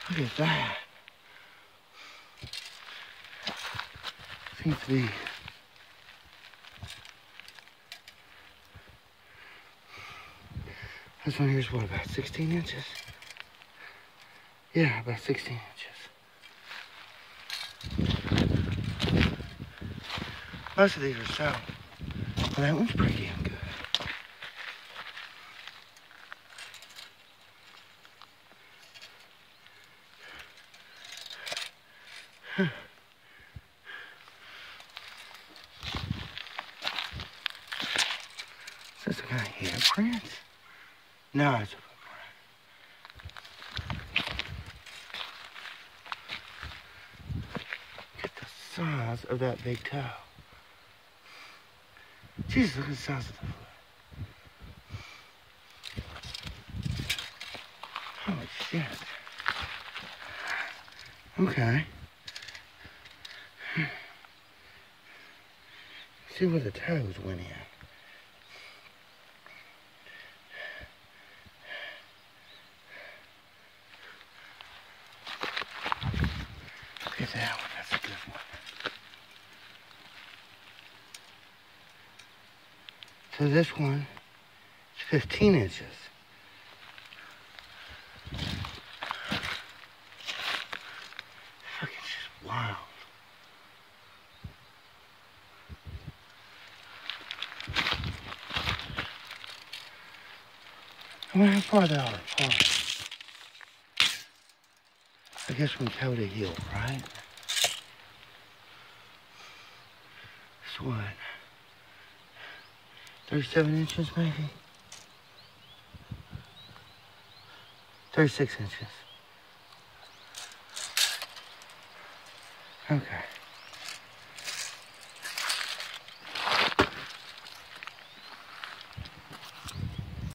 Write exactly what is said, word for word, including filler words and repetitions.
Look at that. Seems to be this one here's what, about sixteen inches? Yeah, about sixteen inches. Most of these are so. Well, that one's pretty damn good. Huh. Is this a kind of handprint? No, it's a footprint. Look at the size of that big toe. Jesus, look at the size of the foot. Holy shit. Okay. See where the toes went in. Look at that one, that's a good one. So this one is fifteen inches. Fucking just wild. I wonder how far they are apart. I guess from toe to heel, right? It's what? thirty-seven inches, maybe? thirty-six inches. Okay.